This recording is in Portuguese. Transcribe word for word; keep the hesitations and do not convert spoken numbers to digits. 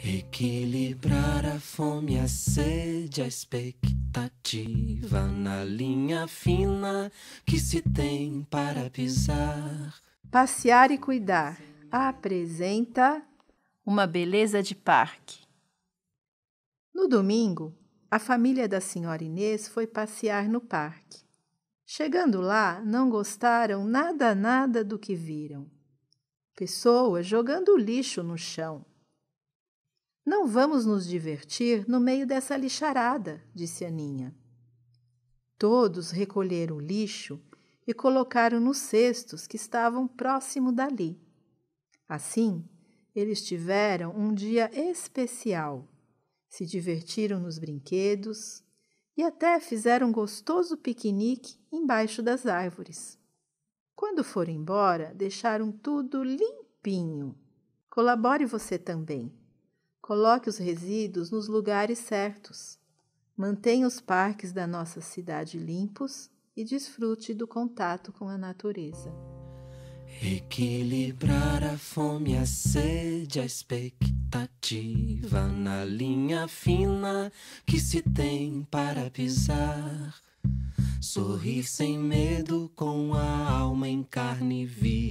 Equilibrar a fome, a sede, a expectativa na linha fina que se tem para pisar. Passear e cuidar apresenta Uma beleza de parque. No domingo, a família da senhora Inês foi passear no parque. Chegando lá, não gostaram nada nada do que viram. Pessoas jogando lixo no chão. Não vamos nos divertir no meio dessa lixarada, disse Aninha. Todos recolheram o lixo e colocaram nos cestos que estavam próximo dali. Assim, eles tiveram um dia especial, se divertiram nos brinquedos e até fizeram um gostoso piquenique embaixo das árvores. Quando foram embora, deixaram tudo limpinho. Colabore você também. Coloque os resíduos nos lugares certos. Mantenha os parques da nossa cidade limpos e desfrute do contato com a natureza. Equilibrar a fome, a sede, a expectativa na linha fina que se tem para pisar. Sorrir sem medo com a alma em carne viva.